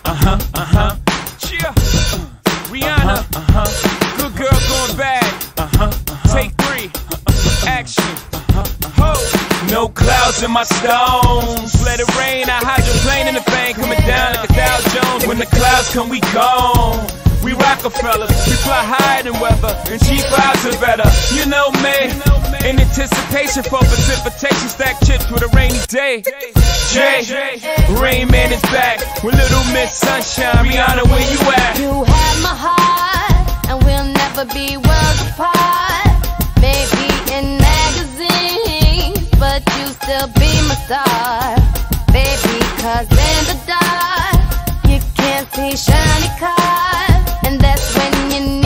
Cheer. Rihanna. Good girl going bad. Take 3. Action. Ho. No clouds in my stones. Let it rain. I hydroplane in the vein. Coming down like a Dow Jones. When the clouds come, we gone. We Roc-a-fella, we fly higher than weather, and cheap vibes are better. You know me, in anticipation for precipitation, stack chips with a rainy day. Jay, Rain Man is back with Little Miss Sunshine. Rihanna, where you at? You have my heart, and we'll never be worlds apart. Maybe in magazines, but you still be my star, baby. 'Cause in the dark, you can't see shiny cars. And that's when you